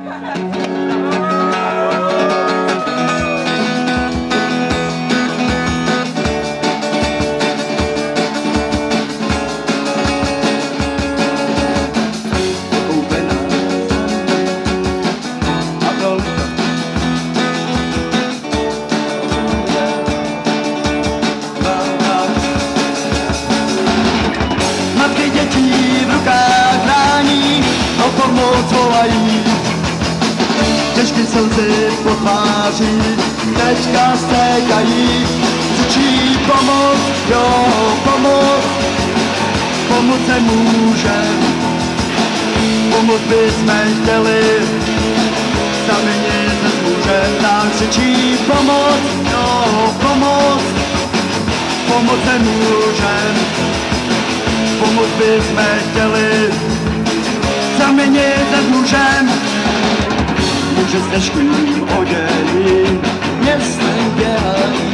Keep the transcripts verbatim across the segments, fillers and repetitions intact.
Pomoc volají, těžké slzy po tváří, teďka stékají, křičí pomoc, jo, pomoc, pomoc nemůžem, pomoc bychom chtěli, sami nic nezmůžem, tak křičí pomoc, jo, pomoc, pomoc nemůžem, pomoc bychom chtěli, sami nic nezmůžem. Muže s těžkým odějí městem běhají,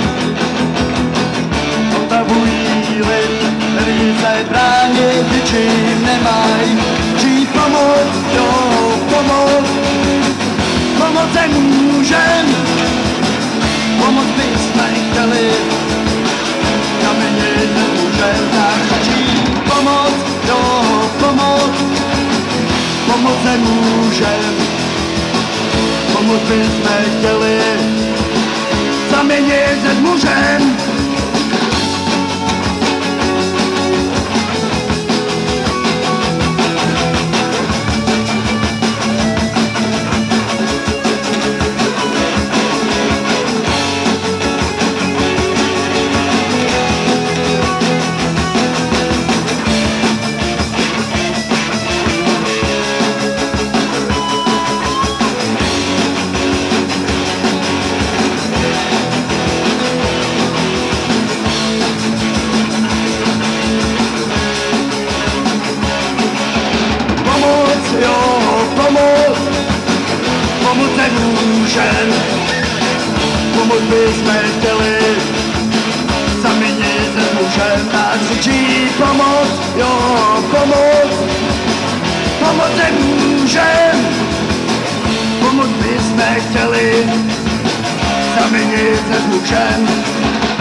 otavují lid, který se bránit ničím nemají. Čí pomoc, jo, pomoc, pomoc nemůžem, pomoc bychom chtěli, sami nic nezmůžem, tak čí pomoc, jo, pomoc, pomoc nemůžem, pomoc bychom chtěli, sami nic nezmůžem. Pomoc nemůžem, pomoc bychom chtěli, sami nic nezmůžem, tak křičí pomoc, jo, pomoc, pomoc nemůžem, pomoc bychom chtěli, sami nic nezmůžem.